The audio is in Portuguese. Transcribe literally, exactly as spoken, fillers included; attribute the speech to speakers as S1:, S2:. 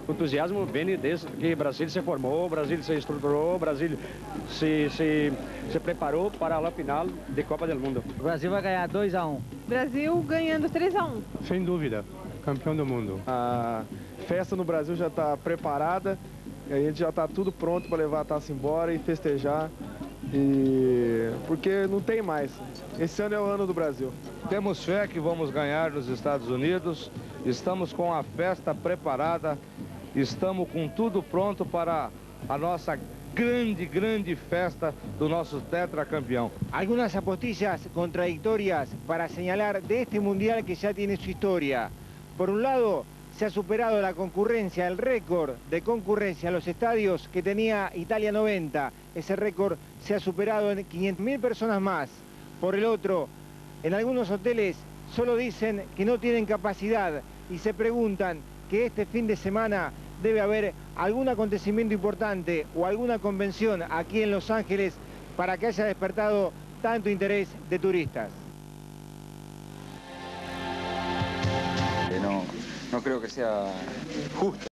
S1: O entusiasmo vem desde que o Brasil se formou, o Brasil se estruturou, o Brasil se, se, se preparou para a final de Copa do Mundo.
S2: O Brasil vai ganhar dois a um.
S3: Brasil ganhando três a um.
S4: Sem dúvida, campeão do mundo.
S5: A festa no Brasil já está preparada, a gente já está tudo pronto para levar a taça embora e festejar. E... porque não tem mais. Esse ano é o ano do Brasil.
S6: Temos fé que vamos ganhar nos Estados Unidos, estamos com a festa preparada, estamos com tudo pronto para a nossa grande, grande festa do nosso tetracampeão.
S7: Algunas apostillas contradictorias para señalar de este mundial que ya tiene su historia. Por un lado, se ha superado la concurrencia, el récord de concurrencia a los estadios que tenía Italia noventa. Ese récord se ha superado en quinientas mil personas más. Por el otro, en algunos hoteles solo dicen que no tienen capacidad y se preguntan que este fin de semana debe haber algún acontecimiento importante o alguna convención aquí en Los Ángeles para que haya despertado tanto interés de turistas.
S8: No, no creo que sea justo.